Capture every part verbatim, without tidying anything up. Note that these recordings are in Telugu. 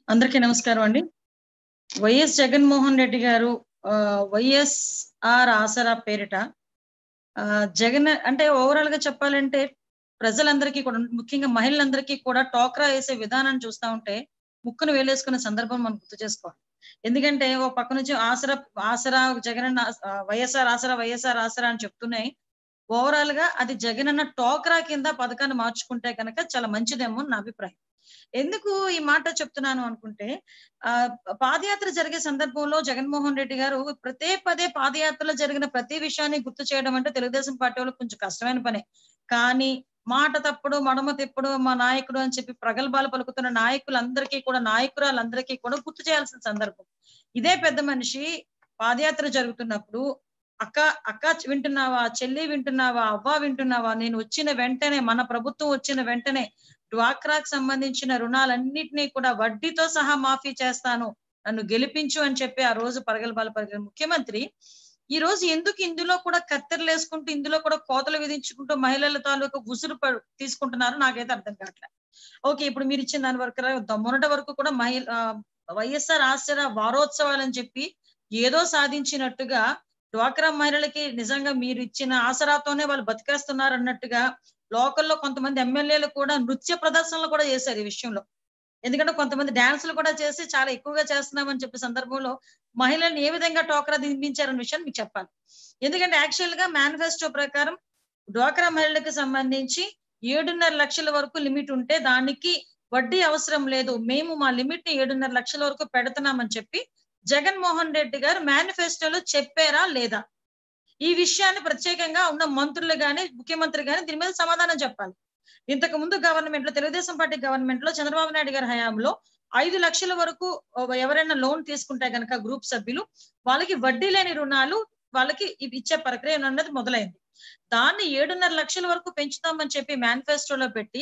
అందరికీ నమస్కారం అండి. వైఎస్ జగన్మోహన్ రెడ్డి గారు ఆహ్, వైఎస్ఆర్ ఆసరా పేరిట ఆహ్, జగన్ అంటే ఓవరాల్‌గా చెప్పాలంటే ప్రజలందరికీ కూడా ముఖ్యంగా మహిళలందరికీ కూడా టోక్రా ఏసే విధానాన్ని చూస్తా ఉంటే ముక్కున వేలేసుకున్న సందర్భం మనం గుర్తు చేసుకోవాలి. ఎందుకంటే ఓ పక్క నుంచి ఆసరా ఆసరా జగనన్న ఆహ్, వైఎస్ఆర్ ఆసరా, వైఎస్ఆర్ ఆసరా అని చెప్తూనే ఓవరాల్‌గా అది జగనన్న టోక్రా కింద పథకాన్ని మార్చుకుంటే గనక చాలా మంచిదేమో అని నా అభిప్రాయం. ఎందుకు ఈ మాట చెప్తున్నాను అనుకుంటే ఆహ్, పాదయాత్ర జరిగే సందర్భంలో జగన్మోహన్ రెడ్డి గారు ప్రతే పదే పాదయాత్రలో జరిగిన ప్రతి విషయాన్ని గుర్తు చేయడం అంటే తెలుగుదేశం పార్టీ వాళ్ళకి కొంచెం కష్టమైన పనే. కానీ మాట తప్పుడు, మడమ తిప్పుడు మా నాయకుడు అని చెప్పి ప్రగల్భాలు పలుకుతున్న నాయకులందరికీ కూడా నాయకురాలందరికీ కూడా గుర్తు చేయాల్సిన సందర్భం. ఇదే పెద్ద మనిషి పాదయాత్ర జరుగుతున్నప్పుడు అక్క, అక్క వింటున్నావా? చెల్లి వింటున్నావా? అవ్వ వింటున్నావా? నేను వచ్చిన వెంటనే మన ప్రభుత్వం వచ్చిన వెంటనే డ్వాక్రాకి సంబంధించిన రుణాలన్నిటిని కూడా వడ్డీతో సహా మాఫీ చేస్తాను. నన్ను గెలిపించు అని చెప్పి ఆ రోజు పరగలబాలు పలికిన ముఖ్యమంత్రి ఈ రోజు ఎందుకు ఇందులో కూడా కత్తెరలేసుకుంటూ, ఇందులో కూడా కోతలు విధించుకుంటూ మహిళల తాలూకు ఉసురు ప తీసుకుంటున్నారో నాకైతే అర్థం కావట్లే. ఓకే. ఇప్పుడు మీరిచ్చిన దాని వరకు మొన్నటి వరకు కూడా మహిళ ఆహ్, వైఎస్ఆర్ ఆసరా వారోత్సవాలని చెప్పి ఏదో సాధించినట్టుగా డ్వాక్రా మహిళలకి నిజంగా మీరిచ్చిన ఆసరాతోనే వాళ్ళు బతికేస్తున్నారన్నట్టుగా లోకల్‌లో కొంతమంది ఎమ్మెల్యేలు కూడా నృత్య ప్రదర్శనలు కూడా చేశారు ఈ విషయంలో. ఎందుకంటే కొంతమంది డాన్సులు కూడా చేసి చాలా ఎక్కువగా చేస్తున్నామని చెప్పే సందర్భంలో మహిళల్ని ఏ విధంగా టోకరా దింపించారన్న విషయాన్ని మీకు చెప్పాలి. ఎందుకంటే యాక్చువల్‌గా మేనిఫెస్టో ప్రకారం డ్వాక్రా మహిళలకు సంబంధించి ఏడున్నర లక్షల వరకు లిమిట్ ఉంటే దానికి వడ్డీ అవసరం లేదు. మేము మా లిమిట్‌ని ఏడున్నర లక్షల వరకు పెడుతున్నామని చెప్పి జగన్మోహన్ రెడ్డి గారు మేనిఫెస్టోలో చెప్పారా లేదా? ఈ విషయాన్ని ప్రత్యేకంగా ఉన్న మంత్రులు గాని, ముఖ్యమంత్రి గాని దీని మీద సమాధానం చెప్పాలి. ఇంతకు ముందు గవర్నమెంట్‌లో తెలుగుదేశం పార్టీ గవర్నమెంట్‌లో చంద్రబాబు నాయుడు గారి హయాంలో ఐదు లక్షల వరకు ఆహ్, ఎవరైనా లోన్ తీసుకుంటే గనక గ్రూప్ సభ్యులు వాళ్ళకి వడ్డీ లేని రుణాలు వాళ్ళకి ఇవి ఇచ్చే ప్రక్రియ అన్నది మొదలైంది. దాన్ని ఏడున్నర లక్షల వరకు పెంచుతామని చెప్పి మేనిఫెస్టోలో పెట్టి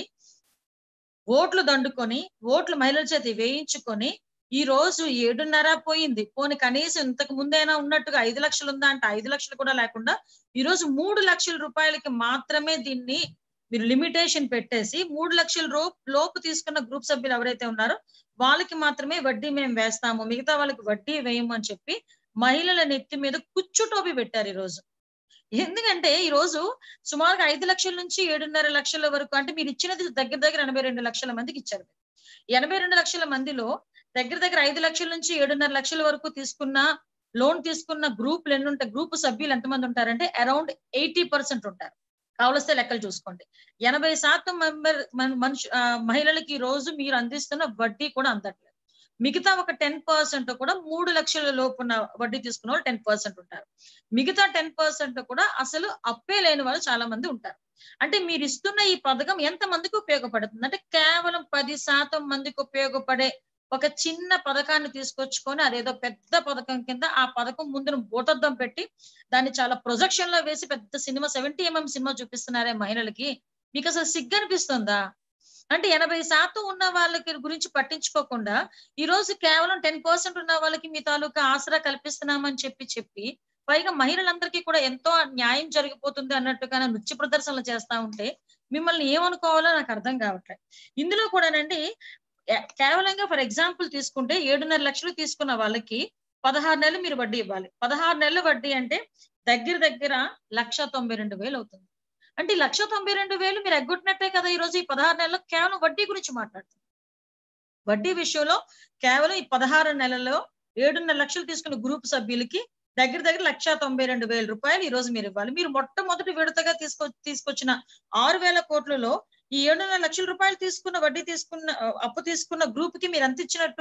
ఓట్లు దండుకొని, ఓట్లు మహిళల చేత వేయించుకొని, ఈ రోజు ఏడున్నర పోయింది. పోనీ కనీసం ఇంతకు ముందైనా ఉన్నట్టుగా ఐదు లక్షలు ఉందా అంటే ఐదు లక్షలు కూడా లేకుండా, ఈ రోజు మూడు లక్షల రూపాయలకి మాత్రమే దీన్ని మీరు లిమిటేషన్ పెట్టేసి మూడు లక్షల రూ లోపు తీసుకున్న గ్రూప్ సభ్యులు ఎవరైతే ఉన్నారో వాళ్ళకి మాత్రమే వడ్డీ మేము వేస్తాము. మిగతా వాళ్ళకి వడ్డీ వేయము అని చెప్పి మహిళల నెత్తి మీద కుచ్చు టోపీ పెట్టారు ఈ రోజు. ఎందుకంటే ఈ రోజు సుమారుగా ఐదు లక్షల నుంచి ఏడున్నర లక్షల వరకు అంటే మీరిచ్చినది దగ్గర దగ్గర ఎనభై రెండు లక్షల మందికి ఇచ్చారు. ఎనభై రెండు లక్షల మందిలో దగ్గర దగ్గర ఐదు లక్షల నుంచి ఏడున్నర లక్షల వరకు తీసుకున్న లోన్ తీసుకున్న గ్రూప్‌లు ఎన్నుంటాయి? గ్రూప్ సభ్యులు ఎంతమంది ఉంటారంటే అరౌండ్ ఎనభై శాతం ఉంటారు. కావలిస్తే లెక్కలు చూసుకోండి. ఎనభై శాతం మెంబర్ మన మనుషు ఆహ్, మహిళలకి ఈ రోజు మీరు అందిస్తున్న వడ్డీ కూడా అందట్లేదు. మిగతా ఒక పది శాతం కూడా మూడు లక్షల లోపున వడ్డీ తీసుకున్నోళ్ళు పది శాతం ఉంటారు. మిగతా పది శాతం కూడా అసలు అప్పే లేని వాళ్ళు చాలా మంది ఉంటారు. అంటే మీరిస్తున్న ఈ పథకం ఎంత మందికి ఉపయోగపడుతుంది? అంటే కేవలం పది శాతం మందికి ఉపయోగపడే ఒక చిన్న పథకాన్ని తీసుకొచ్చుకొని అదేదో పెద్ద పథకం కింద ఆ పథకం ముందున భూతద్దం పెట్టి దాన్ని చాలా ప్రొజెక్షన్‌లో వేసి పెద్ద సినిమా డెబ్బై ఎంఎం సినిమా చూపిస్తున్నారే మహిళలకి. మీకసలు సిగ్గనిపిస్తుందా? అంటే ఎనభై శాతం ఉన్న వాళ్ళకి గురించి పట్టించుకోకుండా, ఈ రోజు కేవలం పది శాతం ఉన్న వాళ్ళకి మీ తాలూకా ఆసరా కల్పిస్తున్నామని చెప్పి చెప్పి, పైగా మహిళలందరికీ కూడా ఎంతో న్యాయం జరిగిపోతుంది అన్నట్టుగా నృత్య ప్రదర్శనలు చేస్తా ఉంటే, మిమ్మల్ని ఏమనుకోవాలో నాకు అర్థం కావట్లేదు. ఇందులో కూడానండి ఎ కేవలంగా ఫర్ ఎగ్జాంపుల్ తీసుకుంటే ఏడున్నర లక్షలు తీసుకున్న వాళ్ళకి పదహారు నెలలు మీరు వడ్డీ ఇవ్వాలి. పదహారు నెలలు వడ్డీ అంటే దగ్గర దగ్గర ఒక లక్ష తొంభై రెండు వేలు అవుతుంది. అంటే ఈ ఒక లక్ష తొంభై రెండు వేలు మీరు ఎగ్గొట్టినట్టే కదా! ఈ రోజు ఈ పదహారు నెలల్లో కేవలం వడ్డీ గురించి మాట్లాడుతున్నాం. వడ్డీ విషయంలో కేవలం ఈ పదహారు నెలల్లో ఏడున్నర లక్షలు తీసుకున్న గ్రూప్ సభ్యులకి దగ్గర దగ్గర ఒక లక్ష తొంభై రెండు వేల రూపాయలు ఈ రోజు మీరు ఇవ్వాలి. మీరు మొట్టమొదటి విడతగా తీసుకొ తీసుకొచ్చిన ఆరు వేల కోట్లలో ఈ ఏడున్నర లక్షల రూపాయలు తీసుకున్న వడ్డీ తీసుకున్న ఆహ్, అప్పు తీసుకున్న గ్రూప్‌కి మీరు ఎంత ఇచ్చినట్టు?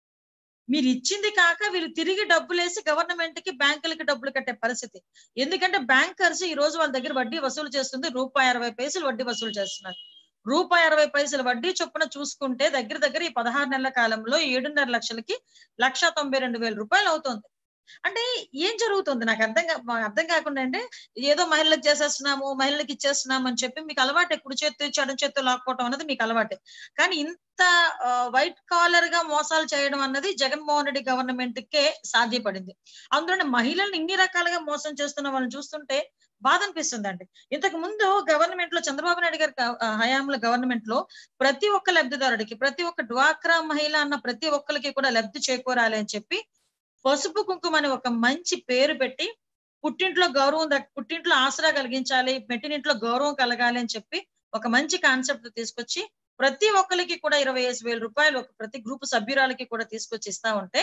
మీరిచ్చింది కాక వీళ్ళు తిరిగి డబ్బులేసి గవర్నమెంట్‌కి, బ్యాంకులకి డబ్బులు కట్టే పరిస్థితి. ఎందుకంటే బ్యాంకర్స్ ఈ రోజు వాళ్ళ దగ్గర వడ్డీ వసూలు చేస్తుంది రూపాయి అరవై పైసలు వడ్డీ వసూలు చేస్తున్నారు. రూపాయి అరవై పైసలు వడ్డీ చొప్పున చూసుకుంటే దగ్గర దగ్గర ఈ పదహారు నెలల కాలంలో ఏడున్నర లక్షలకి ఒక లక్ష తొంభై రెండు వేల రూపాయలు అవుతుంది. అంటే ఏం జరుగుతుంది నాకు అర్థం కా అర్థం కాకుండా అంటే ఏదో మహిళలకు చేసేస్తున్నాము, మహిళలకు ఇచ్చేస్తున్నాము అని చెప్పి మీకు అలవాటే. కుడి చేత్తో ఇచ్చి ఎడమ చేత్తో లాక్కోవటం అన్నది మీకు అలవాటే. కానీ ఇంత ఆహ్, వైట్ కాలర్ గా మోసాలు చేయడం అన్నది జగన్మోహన్ రెడ్డి గవర్నమెంట్‌కే సాధ్యపడింది. అందులోనే మహిళల్ని ఇన్ని రకాలుగా మోసం చేస్తున్న వాళ్ళని చూస్తుంటే బాధ అనిపిస్తుందండి. ఇంతకు ముందు గవర్నమెంట్‌లో చంద్రబాబు నాయుడు గారి క ఆహ్, హయాంలో గవర్నమెంట్‌లో ప్రతి ఒక్క లబ్ధిదారుడికి, ప్రతి ఒక్క డ్వాక్రా మహిళ అన్న ప్రతి ఒక్కళ్ళకి కూడా లబ్ధి చేకూరాలి అని చెప్పి పసుపు కుంకుమ అని ఒక మంచి పేరు పెట్టి పుట్టింట్లో గౌరవం దక్ పుట్టింట్లో ఆసరా కలిగించాలి, మెట్టినింట్లో గౌరవం కలగాలి అని చెప్పి ఒక మంచి కాన్సెప్ట్ తీసుకొచ్చి ప్రతి ఒక్కరికి కూడా ఇరవై ఐదు వేల రూపాయలు ఒక ప్రతి గ్రూప్ సభ్యురాలకి కూడా తీసుకొచ్చి ఇస్తా ఉంటే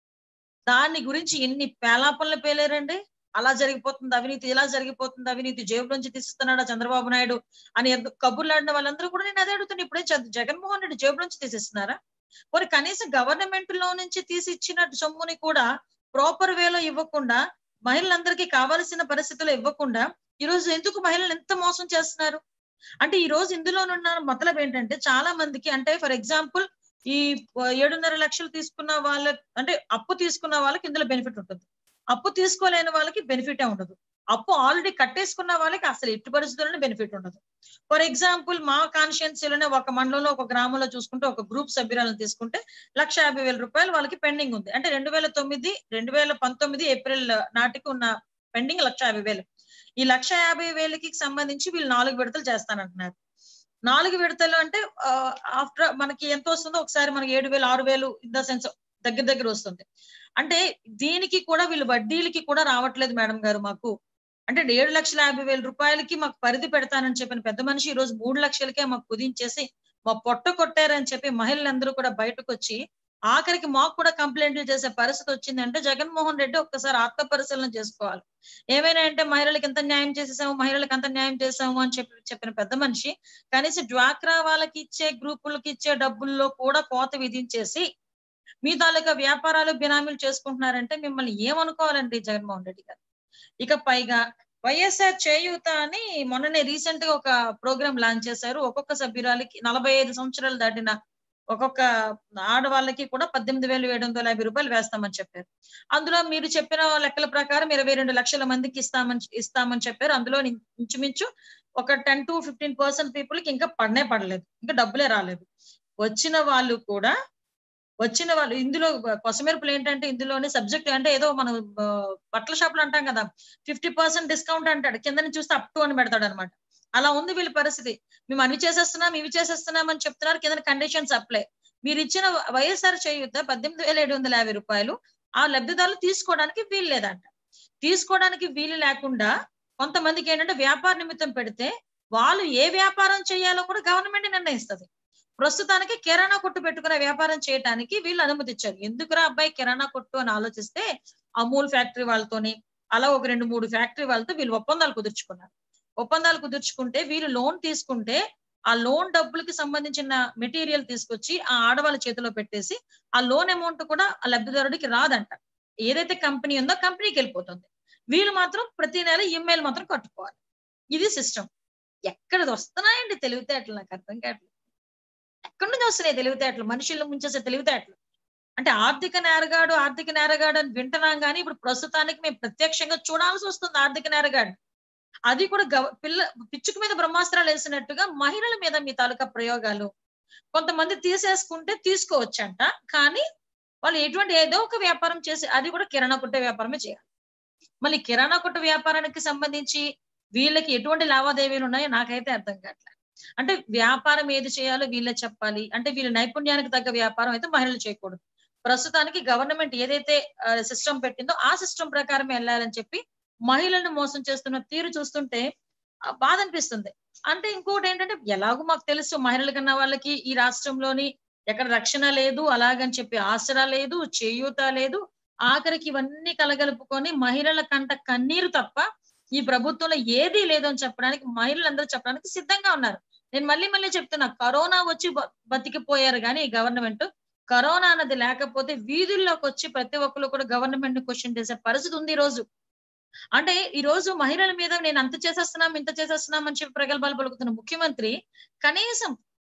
దాని గురించి ఎన్ని పేలాపనలు పేలారండి. అలా జరిగిపోతుంది అవినీతి, ఇలా జరిగిపోతుంది అవినీతి, జేబులోంచి తీసిస్తున్నాడా చంద్రబాబు నాయుడు అని ఎందు కబుర్లాడిన వాళ్ళందరూ కూడా నేను అదే అడుగుతున్నా. ఇప్పుడే జ జగన్మోహన్ రెడ్డి జేబులోంచి తీసిస్తున్నారా? పోనీ కనీసం గవర్నమెంట్ లో నుంచి తీసి ఇచ్చిన సొమ్ముని కూడా ప్రాపర్ వేలో ఇవ్వకుండా, మహిళలందరికీ కావాల్సిన పరిస్థితుల్లో ఇవ్వకుండా ఈ రోజు ఎందుకు మహిళలు ఎంత మోసం చేస్తున్నారు? అంటే ఈ రోజు ఇందులోనున్న మతలబ్ ఏంటంటే చాలా మందికి అంటే ఫర్ ఎగ్జాంపుల్ ఈ ఏడున్నర లక్షలు తీసుకున్న వాళ్ళ అంటే అప్పు తీసుకున్న వాళ్ళకి ఇందులో బెనిఫిట్ ఉంటుంది. అప్పు తీసుకోలేని వాళ్ళకి బెనిఫిటే ఉండదు. అప్పు ఆల్రెడీ కట్టేసుకున్న వాళ్ళకి అసలు ఎట్టి పరిస్థితుల్లోనే బెనిఫిట్ ఉండదు. ఫర్ ఎగ్జాంపుల్ మా కాన్స్టిట్యుయెన్సీలోనే ఒక మండలంలో ఒక గ్రామంలో చూసుకుంటే ఒక గ్రూప్ సభ్యురాలను తీసుకుంటే లక్ష యాభై వేల రూపాయలు వాళ్ళకి పెండింగ్ ఉంది. అంటే రెండు వేల తొమ్మిది రెండు వేల పంతొమ్మిది ఏప్రిల్ నాటికి ఉన్న పెండింగ్ లక్ష యాభై వేలు. ఈ లక్ష యాభై వేలకి సంబంధించి వీళ్ళు నాలుగు విడతలు చేస్తానంటున్నారు. నాలుగు విడతలు అంటే ఆఫ్టర్ మనకి ఎంత వస్తుందో ఒకసారి మనకి ఏడు వేలు ఆరు వేలు ఇన్ ద సెన్స్ దగ్గర దగ్గర వస్తుంది. అంటే దీనికి కూడా వీళ్ళు వడ్డీలకి కూడా రావట్లేదు మేడం గారు మాకు. అంటే ఏడు లక్షల యాభై వేల రూపాయలకి మాకు పరిధి పెడతానని చెప్పిన పెద్ద మనిషి ఈ రోజు మూడు లక్షలకే మాకు కుదించేసి మా పొట్ట కొట్టారని చెప్పి మహిళలందరూ కూడా బయటకు వచ్చి ఆఖరికి మాకు కూడా కంప్లైంట్లు చేసే పరిస్థితి వచ్చిందంటే జగన్మోహన్ రెడ్డి ఒక్కసారి ఆత్మ పరిశీలన చేసుకోవాలి. ఏమైనా అంటే మహిళలకు ఎంత న్యాయం చేసేసాము, మహిళలకు అంత న్యాయం చేసాము అని చెప్పి చెప్పిన పెద్ద మనిషి కనీసం డ్వాక్రా వాళ్ళకి ఇచ్చే గ్రూపులకి ఇచ్చే డబ్బుల్లో కూడా కోత విధించేసి మీ తాలూకా వ్యాపారాలు బినామీలు చేసుకుంటున్నారంటే మిమ్మల్ని ఏమనుకోవాలండి జగన్మోహన్ రెడ్డి గారు. ఇక పైగా వైఎస్ఆర్ చేయూత అని మొన్ననే రీసెంట్ గా ఒక ప్రోగ్రామ్ లాంచ్ చేశారు. ఒక్కొక్క సభ్యురాలకి నలభై ఐదు సంవత్సరాలు దాటిన ఒక్కొక్క ఆడవాళ్ళకి కూడా పద్దెనిమిది వేల ఏడు వందల యాభై రూపాయలు వేస్తామని చెప్పారు. అందులో మీరు చెప్పిన లెక్కల ప్రకారం ఇరవై రెండు లక్షల మందికి ఇస్తామని ఇస్తామని చెప్పారు. అందులో ఇంచుమించు ఒక ten to fifteen percent people కి ఇంకా పడనే పడలేదు, ఇంకా డబ్బులే రాలేదు. వచ్చిన వాళ్ళు కూడా వచ్చిన వాళ్ళు ఇందులో కొసమెరుపులు ఏంటంటే ఇందులోనే సబ్జెక్ట్ అంటే ఏదో మనం బట్టల షాపులు అంటాం కదా, ఫిఫ్టీ పర్సెంట్ డిస్కౌంట్ అంటాడు, కిందని చూస్తే అప్ టు అని పెడతాడు అనమాట. అలా ఉంది వీళ్ళ పరిస్థితి. మేము అవి చేసేస్తున్నాం ఇవి చేసేస్తున్నాం అని చెప్తున్నారు, కింద కండిషన్స్ అప్లై. మీరు ఇచ్చిన వైఎస్ఆర్ చేయూత పద్దెనిమిది వేల ఏడు వందల యాభై రూపాయలు ఆ లబ్ధిదారులు తీసుకోవడానికి వీలు లేదంట. తీసుకోవడానికి వీలు లేకుండా కొంతమందికి ఏంటంటే వ్యాపార నిమిత్తం పెడితే వాళ్ళు ఏ వ్యాపారం చేయాలో కూడా గవర్నమెంట్ నిర్ణయిస్తుంది. ప్రస్తుతానికి కిరాణా కొట్టు పెట్టుకునే వ్యాపారం చేయడానికి వీళ్ళు అనుమతి ఇచ్చారు. ఎందుకురా అబ్బాయి కిరాణా కొట్టు అని ఆలోచిస్తే అమూల్ ఫ్యాక్టరీ వాళ్ళతోని అలా ఒక రెండు మూడు ఫ్యాక్టరీ వాళ్ళతో వీళ్ళు ఒప్పందాలు కుదుర్చుకున్నారు. ఒప్పందాలు కుదుర్చుకుంటే వీళ్ళు లోన్ తీసుకుంటే ఆ లోన్ డబ్బులకి సంబంధించిన మెటీరియల్ తీసుకొచ్చి ఆ ఆడవాళ్ళ చేతిలో పెట్టేసి ఆ లోన్ అమౌంట్ కూడా ఆ లబ్ధిదారుడికి రాదంట. ఏదైతే కంపెనీ ఉందో కంపెనీకి వెళ్ళిపోతుంది. వీళ్ళు మాత్రం ప్రతి నెల ఈమెయిల్ మాత్రం కట్టుకోవాలి. ఇది సిస్టమ్. ఎక్కడిది వస్తున్నాయండి తెలివితేటలు? నాకు అర్థం కావట్లేదు. ఎక్కడి నుంచి వస్తున్నాయి తెలివితేటలు? మనుషులను ముంచేసే తెలివితేటలు. అంటే ఆర్థిక నేరగాడు ఆర్థిక నేరగాడు అని వింటున్నాం కానీ ఇప్పుడు ప్రస్తుతానికి మేము ప్రత్యక్షంగా చూడాల్సి వస్తుంది ఆర్థిక నేరగాడు. అది కూడా గవ పిల్ల పిచ్చుక మీద బ్రహ్మాస్త్రాలు వేసినట్టుగా మహిళల మీద మీ తాలూకా ప్రయోగాలు. కొంతమంది తీసేసుకుంటే తీసుకోవచ్చంట, కానీ వాళ్ళు ఎటువంటి ఏదో ఒక వ్యాపారం చేసి అది కూడా కిరాణా కొట్టే వ్యాపారమే చేయాలి. మళ్ళీ కిరాణా కొట్టు వ్యాపారానికి సంబంధించి వీళ్ళకి ఎటువంటి లావాదేవీలు ఉన్నాయో నాకైతే అర్థం కావట్లేదు. అంటే వ్యాపారం ఏది చేయాలో వీళ్ళే చెప్పాలి. అంటే వీళ్ళ నైపుణ్యానికి తగ్గ వ్యాపారం అయితే మహిళలు చేయకూడదు. ప్రస్తుతానికి గవర్నమెంట్ ఏదైతే సిస్టమ్ పెట్టిందో ఆ సిస్టమ్ ప్రకారం వెళ్ళాలని చెప్పి మహిళలను మోసం చేస్తున్న తీరు చూస్తుంటే బాధ అనిపిస్తుంది. అంటే ఇంకోటి ఏంటంటే ఎలాగో మాకు తెలుసు మహిళల కన్నా వాళ్ళకి ఈ రాష్ట్రంలోని ఎక్కడ రక్షణ లేదు, అలాగని చెప్పి ఆసరా లేదు, చేయూత లేదు. ఆఖరికి ఇవన్నీ కలగలుపుకొని మహిళల కంట కన్నీరు తప్ప ఈ ప్రభుత్వంలో ఏదీ లేదు అని చెప్పడానికి మహిళలందరూ చెప్పడానికి సిద్ధంగా ఉన్నారు. నేను మళ్ళీ మళ్ళీ చెప్తున్నా, కరోనా వచ్చి బతికిపోయారు కానీ ఈ గవర్నమెంట్ కరోనా అన్నది లేకపోతే వీధుల్లోకి వచ్చి ప్రతి ఒక్కరు కూడా గవర్నమెంట్ ని క్వశ్చన్ చేసే పరిస్థితి ఉంది ఈ రోజు. అంటే ఈ రోజు మహిళల మీద నేను అంత చేసేస్తున్నాం ఇంత చేసేస్తున్నాం అని చెప్పి ప్రగల్భాలు పలుకుతున్న ముఖ్యమంత్రి కనీసం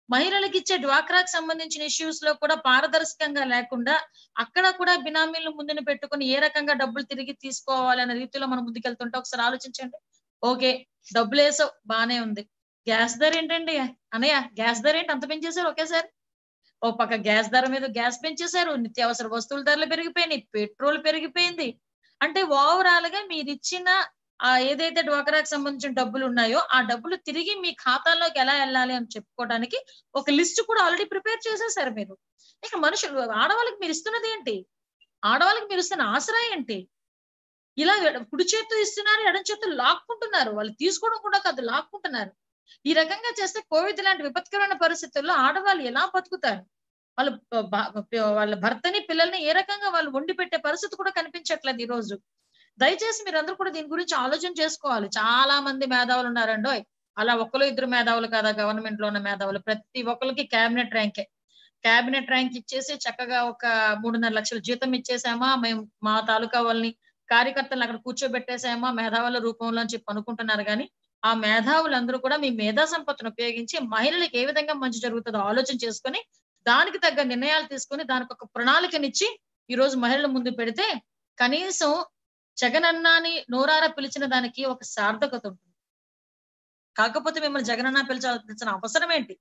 మహిళలకు ఇచ్చే డ్వాక్రాకి సంబంధించిన ఇష్యూస్ లో కూడా పారదర్శకంగా లేకుండా అక్కడ కూడా బినామీలను ముందున పెట్టుకుని ఏ రకంగా డబ్బులు తిరిగి తీసుకోవాలనే రీతిలో మనం ముందుకెళ్తుంటే ఒకసారి ఆలోచించండి. ఓకే, డబ్బులు వేసావు బానే ఉంది, గ్యాస్ ధర ఏంటండి అన్నయ్య, గ్యాస్ ధర ఏంటి అంత పెంచేశారు ఒకేసారి? ఓ పక్క గ్యాస్ ధర మీద గ్యాస్ పెంచేశారు, నిత్యావసర వస్తువుల ధరలు పెరిగిపోయినాయి, పెట్రోల్ పెరిగిపోయింది. అంటే ఓవరాల్ గా మీరు ఇచ్చిన ఆ ఏదైతే డ్వాక్రాకి సంబంధించిన డబ్బులు ఉన్నాయో ఆ డబ్బులు తిరిగి మీ ఖాతాలోకి ఎలా వెళ్ళాలి అని చెప్పుకోవడానికి ఒక లిస్ట్ కూడా ఆల్రెడీ ప్రిపేర్ చేసేసారు మీరు. ఇక మనుషులు ఆడవాళ్ళకి మీరు ఇస్తున్నది ఏంటి? ఆడవాళ్ళకి మీరు ఇస్తున్న ఆసరా ఏంటి? ఇలా కుడి చేత్తో ఇస్తున్నారు, ఎడం చేత్తో లాక్కుంటున్నారు. వాళ్ళు తీసుకోవడం కూడా కాదు, లాక్కుంటున్నారు. ఈ రకంగా చేస్తే కోవిడ్ లాంటి విపత్కరమైన పరిస్థితుల్లో ఆడవాళ్ళు ఎలా బతుకుతారు? వాళ్ళు వాళ్ళ భర్తని పిల్లల్ని ఏ రకంగా వాళ్ళు వండి పెట్టే పరిస్థితి కూడా కనిపించట్లేదు ఈ రోజు. దయచేసి మీరందరూ కూడా దీని గురించి ఆలోచన చేసుకోవాలి. చాలా మంది మేధావులు ఉన్నారండోయ్. అలా ఒక్కరు ఇద్దరు మేధావులు కాదా గవర్నమెంట్ లో ఉన్న మేధావులు, ప్రతి ఒక్కరికి క్యాబినెట్ ర్యాంకే. క్యాబినెట్ ర్యాంక్ ఇచ్చేసి చక్కగా ఒక మూడున్నర లక్షల జీతం ఇచ్చేసామా, మేము మా తాలూకా వాళ్ళని కార్యకర్తలను అక్కడ కూర్చోబెట్టేసామా మేధావుల రూపంలో అని చెప్పి అనుకుంటున్నారు. కానీ ఆ మేధావులందరూ కూడా మీ మేధా సంపత్తిని ఉపయోగించి మహిళలకు ఏ విధంగా మంచి జరుగుతుందో ఆలోచన చేసుకొని దానికి తగ్గ నిర్ణయాలు తీసుకొని దానికి ఒక ప్రణాళికనిచ్చి ఈ రోజు మహిళల ముందు పెడితే కనీసం జగనన్నాని నోరారా పిలిచిన దానికి ఒక సార్థకత ఉంటుంది. కాకపోతే మిమ్మల్ని జగనన్న పిలిచాల్సిన అవసరం ఏంటి?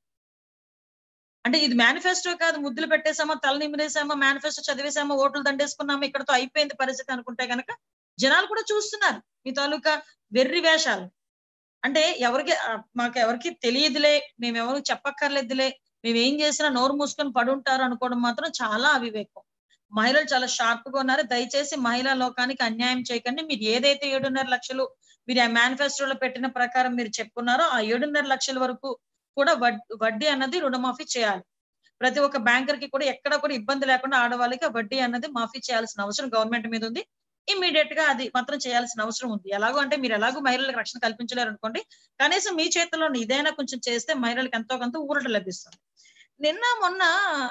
అంటే ఇది మేనిఫెస్టో కాదు, ముద్దులు పెట్టేసామా, తల నిమిరేసామా, మేనిఫెస్టో చదివేసామా, ఓట్లు దండేసుకున్నామా, ఇక్కడతో అయిపోయింది పరిస్థితి అనుకుంటే కనుక జనాలు కూడా చూస్తున్నారు మీ తాలూకా వెర్రి వేషాలు. అంటే ఎవరికి మాకు ఎవరికి తెలియదులే, మేము ఎవరికి చెప్పక్కర్లేదులే, మేము ఏం చేసినా నోరు మూసుకొని పడుంటారు అనుకోవడం మాత్రం చాలా అవివేకం. మహిళలు చాలా షార్ప్ గా ఉన్నారు. దయచేసి మహిళా లోకానికి అన్యాయం చేయకండి. మీరు ఏదైతే ఏడున్నర లక్షలు మీరు ఆ మేనిఫెస్టోలో పెట్టిన ప్రకారం మీరు చెప్పుకున్నారో ఆ ఏడున్నర లక్షల వరకు కూడా వడ్డీ అన్నది రుణమాఫీ చేయాలి. ప్రతి ఒక్క బ్యాంకర్ కి కూడా ఎక్కడ కూడా ఇబ్బంది లేకుండా ఆడవాళ్ళకి వడ్డీ అన్నది మాఫీ చేయాల్సిన అవసరం గవర్నమెంట్ మీద ఉంది. ఇమ్మీడియట్ గా అది మాత్రం చేయాల్సిన అవసరం ఉంది. ఎలాగో అంటే మీరు ఎలాగో మహిళలకు రక్షణ కల్పించలేరు అనుకోండి, కనీసం మీ చేతిలో ఇదైనా కొంచెం చేస్తే మహిళలకు ఎంతో కొంత ఊరట లభిస్తుంది. నిన్న మొన్న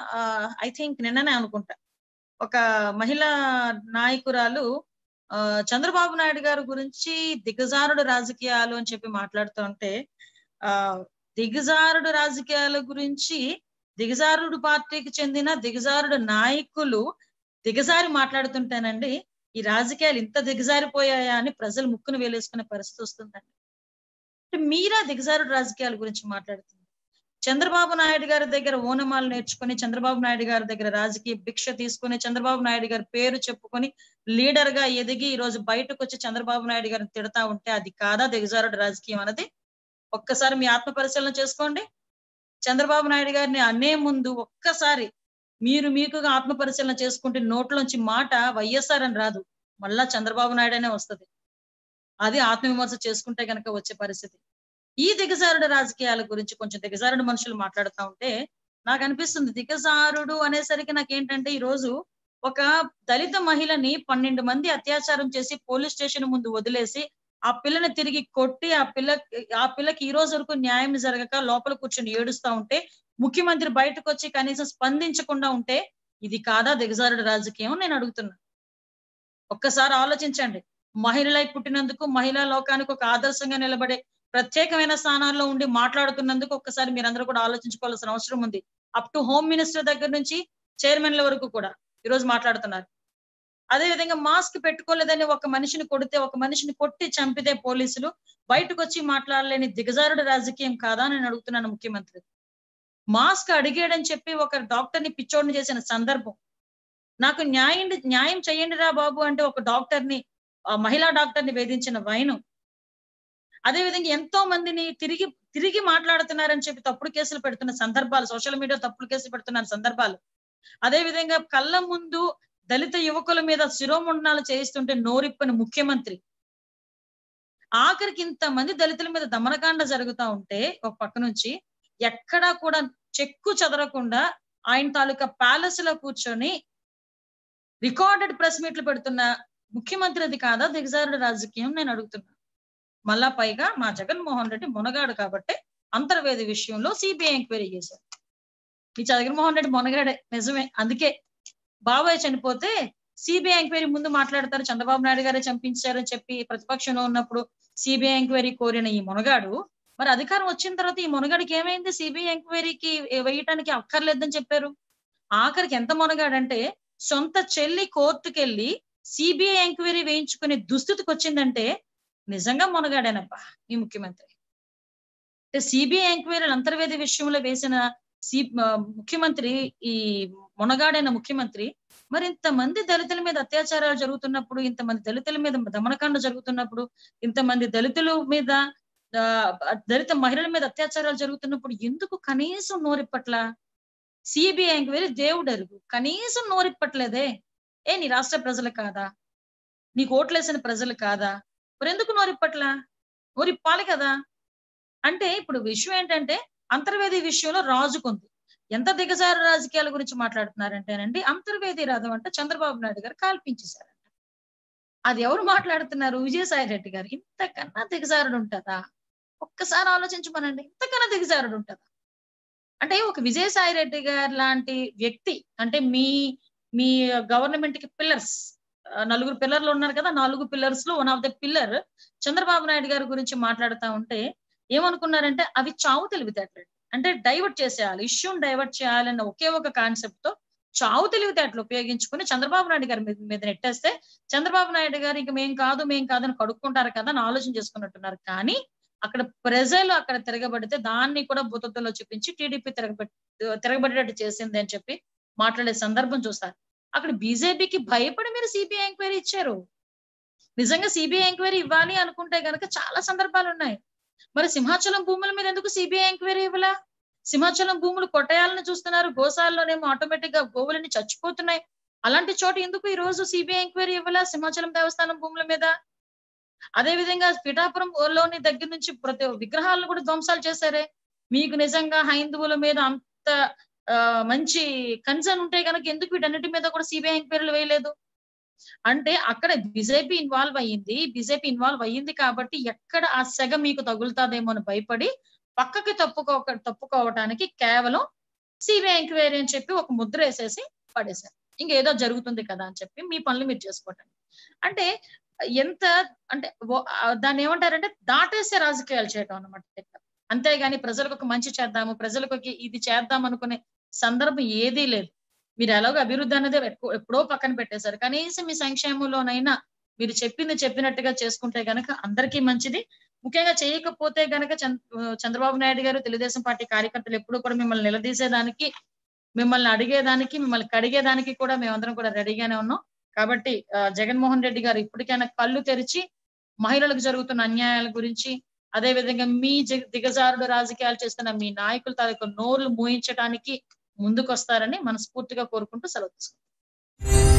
ఐ థింక్ నిన్ననే అనుకుంటా ఒక మహిళా నాయకురాలు ఆ చంద్రబాబు నాయుడు గారి గురించి దిగజారుడు రాజకీయాలు అని చెప్పి మాట్లాడుతూ ఉంటే ఆ దిగజారుడు రాజకీయాల గురించి దిగజారుడు పార్టీకి చెందిన దిగజారుడు నాయకులు దిగజారి మాట్లాడుతుంటేనండి ఈ రాజకీయాలు ఇంత దిగజారిపోయాయా అని ప్రజలు ముక్కును వేలేసుకునే పరిస్థితి వస్తుందండి. మీరా దిగజారుడు రాజకీయాల గురించి మాట్లాడుతుంది. చంద్రబాబు నాయుడు గారి దగ్గర ఓనమాలు నేర్చుకుని, చంద్రబాబు నాయుడు గారి దగ్గర రాజకీయ భిక్ష తీసుకుని, చంద్రబాబు నాయుడు గారి పేరు చెప్పుకొని లీడర్ గా ఎదిగి ఈ రోజు బయటకు వచ్చి చంద్రబాబు నాయుడు గారిని తిడతా ఉంటే అది కాదా దిగజారుడు రాజకీయం అన్నది? ఒక్కసారి మీ ఆత్మ పరిశీలన చేసుకోండి. చంద్రబాబు నాయుడు గారిని అనే ముందు ఒక్కసారి మీరు మీకుగా ఆత్మ పరిశీలన చేసుకుంటే నోట్లోంచి మాట వైఎస్ఆర్ అని రాదు, మళ్ళా చంద్రబాబు నాయుడు అనే వస్తుంది. అది ఆత్మవిమర్శ చేసుకుంటే కనుక వచ్చే పరిస్థితి. ఈ దిగజారుడు రాజకీయాల గురించి కొంచెం దిగజారుడు మనుషులు మాట్లాడుతూ ఉంటే నాకు అనిపిస్తుంది, దిగజారుడు అనేసరికి నాకేంటంటే ఈ రోజు ఒక దళిత మహిళని పన్నెండు మంది అత్యాచారం చేసి పోలీస్ స్టేషన్ ముందు వదిలేసి ఆ పిల్లని తిరిగి కొట్టి ఆ పిల్ల ఆ పిల్లకి ఈ రోజు వరకు న్యాయం జరగక లోపల కూర్చొని ఏడుస్తా ఉంటే ముఖ్యమంత్రి బయటకు వచ్చి కనీసం స్పందించకుండా ఉంటే ఇది కాదా దిగజారుడు రాజకీయం నేను అడుగుతున్నా. ఒక్కసారి ఆలోచించండి. మహిళలై పుట్టినందుకు మహిళా లోకానికి ఒక ఆదర్శంగా నిలబడే ప్రత్యేకమైన స్థానాల్లో ఉండి మాట్లాడుతున్నందుకు ఒక్కసారి మీరందరూ కూడా ఆలోచించుకోవాల్సిన అవసరం ఉంది. అప్ టు హోమ్ మినిస్టర్ దగ్గర నుంచి చైర్మన్ల వరకు కూడా ఈరోజు మాట్లాడుతున్నారు. అదే విధంగా మాస్క్ పెట్టుకోలేదని ఒక మనిషిని కొడితే, ఒక మనిషిని కొట్టి చంపితే పోలీసులు బయటకు వచ్చి మాట్లాడలేని దిగజారుడు రాజకీయం కాదా నేను అడుగుతున్నాను ముఖ్యమంత్రి. మాస్క్ అడిగాడని చెప్పి ఒక డాక్టర్ ని పిచ్చోడిని చేసిన సందర్భం. నాకు న్యాయం న్యాయం చేయండి రా బాబు అంటే ఒక డాక్టర్ ని మహిళా డాక్టర్ ని వేధించిన వైను. అదే విధంగా ఎంతో మందిని తిరిగి తిరిగి మాట్లాడుతున్నారని చెప్పి తప్పుడు కేసులు పెడుతున్న సందర్భాలు, సోషల్ మీడియా తప్పుడు కేసులు పెడుతున్న సందర్భాలు. అదే విధంగా కళ్ళ ముందు దళిత యువకుల మీద శిరోముండనాలు చేయిస్తుంటే నోరిప్పని ముఖ్యమంత్రి. ఆఖరికి ఇంతమంది దళితుల మీద దమనకాండ జరుగుతూ ఉంటే ఒక పక్క నుంచి ఎక్కడా కూడా చెక్కు చెదరకుండా ఆయన తాలూకా ప్యాలెస్ లో కూర్చొని రికార్డెడ్ ప్రెస్ మీట్లు పెడుతున్న ముఖ్యమంత్రి అది కాదా దిగజారుడు రాజకీయం నేను అడుగుతున్నా. మళ్ళా పైగా మా జగన్మోహన్ రెడ్డి మునగాడు కాబట్టి అంతర్వేది విషయంలో సిబిఐ ఎంక్వైరీ చేశారు. ఈ జగన్మోహన్ రెడ్డి మునగాడే నిజమే, అందుకే బాబాయ్ చనిపోతే సిబిఐ ఎంక్వైరీ ముందు మాట్లాడతారు, చంద్రబాబు నాయుడు గారే చంపించారని చెప్పి ప్రతిపక్షంలో ఉన్నప్పుడు సిబిఐ ఎంక్వైరీ కోరిన ఈ మునగాడు మరి అధికారం వచ్చిన తర్వాత ఈ మునగాడికి ఏమైంది? సిబిఐ ఎంక్వైరీకి వేయటానికి అక్కర్లేదని చెప్పారు. ఆఖరికి ఎంత మునగాడంటే సొంత చెల్లి కోర్టుకెళ్ళి సిబిఐ ఎంక్వైరీ వేయించుకునే దుస్థితికి వచ్చిందంటే నిజంగా మునగాడేనబ్బా ఈ ముఖ్యమంత్రి. అంటే సిబిఐ ఎంక్వైరీలు అంతర్వేది విషయంలో వేసిన సి ముఖ్యమంత్రి ఈ మునగాడైన ముఖ్యమంత్రి మరి ఇంతమంది దళితుల మీద అత్యాచారాలు జరుగుతున్నప్పుడు, ఇంతమంది దళితుల మీద దమనకాండ జరుగుతున్నప్పుడు, ఇంతమంది దళితుల మీద దళిత మహిళల మీద అత్యాచారాలు జరుగుతున్నప్పుడు ఎందుకు కనీసం నోరిప్పట్ల? సిబిఐ ఎంక్వైరీ దేవుడు అరుగు, కనీసం నోరిప్పట్లేదే. ఏ నీ రాష్ట్ర ప్రజలు కాదా? నీకు ఓట్లేసిన ప్రజలు కాదా? మరి ఎందుకు నోరిప్పట్ల? నోరిప్పాలి కదా. అంటే ఇప్పుడు విషయం ఏంటంటే అంతర్వేది విషయంలో రాజుకుంది. ఎంత దిగజారు రాజకీయాల గురించి మాట్లాడుతున్నారంటేనండి, అంతర్వేది రథం అంటే చంద్రబాబు నాయుడు గారు కాల్పించేశారంట. అది ఎవరు మాట్లాడుతున్నారు? విజయసాయి రెడ్డి గారు. ఇంతకన్నా దిగజారుడు ఉంటుందా? ఒక్కసారి ఆలోచించమనండి, ఇంతకన్నా దిగజారుడు ఉంటుందా? అంటే ఒక విజయసాయి రెడ్డి గారు లాంటి వ్యక్తి, అంటే మీ మీ గవర్నమెంట్ కి పిల్లర్స్, నలుగురు పిల్లర్లు ఉన్నారు కదా, నాలుగు పిల్లర్స్ లో one of the pillar Chandrababu Naidu గారి గురించి మాట్లాడుతూ ఉంటే ఏమనుకున్నారంటే అవి చావు తెలివితేటలు, అంటే డైవర్ట్ చేసేయాలి, ఇష్యూని డైవర్ట్ చేయాలన్న ఒకే ఒక కాన్సెప్ట్ తో చావు తెలివితేటలు ఉపయోగించుకుని చంద్రబాబు నాయుడు గారి మీద మీద నెట్టేస్తే చంద్రబాబు నాయుడు గారు ఇంక మేం కాదు మేం కాదని కడుక్కుంటారు కదా అని ఆలోచన చేసుకున్నట్టున్నారు. కానీ అక్కడ ప్రజలు అక్కడ తిరగబడితే దాన్ని కూడా భూతత్వంలో చూపించి టీడీపీ తిరగబెట్టి తిరగబడేటట్టు చేసింది అని చెప్పి మాట్లాడే సందర్భం చూస్తారు. అక్కడ బీజేపీకి భయపడి మీరు సిబిఐ ఎంక్వైరీ ఇచ్చారు. నిజంగా సిబిఐ ఎంక్వైరీ ఇవ్వాలి అనుకుంటే గనక చాలా సందర్భాలు ఉన్నాయి. మరి సింహాచలం భూముల మీద ఎందుకు సిబిఐ ఎంక్వైరీ ఇవ్వలా? సింహాచలం భూములు కొట్టేయాలని చూస్తున్నారు, గోశాలలోనేమో ఆటోమేటిక్ గా గోవులన్నీ చచ్చిపోతున్నాయి. అలాంటి చోట ఎందుకు ఈ రోజు సిబిఐ ఎంక్వైరీ ఇవ్వలా సింహాచలం దేవస్థానం భూముల మీద? అదే విధంగా పిఠాపురం లోని దగ్గర నుంచి ప్రతి విగ్రహాలను కూడా ధ్వంసాలు చేశారే. మీకు నిజంగా హైందువుల మీద అంత మంచి కన్సర్న్ ఉంటే కనుక ఎందుకు వీటన్నిటి మీద కూడా సిబిఐ ఎంక్వైరీలు వేయలేదు? అంటే అక్కడ బీజేపీ ఇన్వాల్వ్ అయ్యింది, బీజేపీ ఇన్వాల్వ్ అయ్యింది కాబట్టి ఎక్కడ ఆ సెగ మీకు తగులుతాదేమో అని భయపడి పక్కకి తప్పుకో తప్పుకోవటానికి కేవలం సిబిఐ ఎంక్వైరీ అని చెప్పి ఒక ముద్ర వేసేసి పడేశారు. ఇంకేదో జరుగుతుంది కదా అని చెప్పి మీ పనులు మీరు చేసుకోవటానికి. అంటే ఎంత అంటే దాన్ని ఏమంటారంటే దాటేసే రాజకీయాలు చేయటం అన్నమాట. అంతేగాని ప్రజలకు ఒక మంచి చేద్దాము, ప్రజలకు ఇది చేద్దాం అనుకునే సందర్భం ఏదీ లేదు. మీరు ఎలాగో అభివృద్ధి అనేది ఎప్పుడో పక్కన పెట్టేశారు. కనీసం మీ సంక్షేమంలోనైనా మీరు చెప్పింది చెప్పినట్టుగా చేసుకుంటే గనక అందరికీ మంచిది. ముఖ్యంగా చేయకపోతే గనక చంద్రబాబు నాయుడు గారు, తెలుగుదేశం పార్టీ కార్యకర్తలు ఎప్పుడూ కూడా మిమ్మల్ని నిలదీసేదానికి, మిమ్మల్ని అడిగేదానికి, మిమ్మల్ని కడిగేదానికి కూడా మేమందరం కూడా రెడీగానే ఉన్నాం. కాబట్టి జగన్మోహన్ రెడ్డి గారు ఇప్పటికైనా కళ్ళు తెరిచి మహిళలకు జరుగుతున్న అన్యాయాల గురించి, అదే విధంగా మీ దిగజారుడు రాజకీయాలు చేస్తున్న మీ నాయకుల తాలూకు నోర్లు మూయించడానికి ముందుకొస్తారని మనస్ఫూర్తిగా కోరుకుంటూ సెలవు తీసుకుంటాం.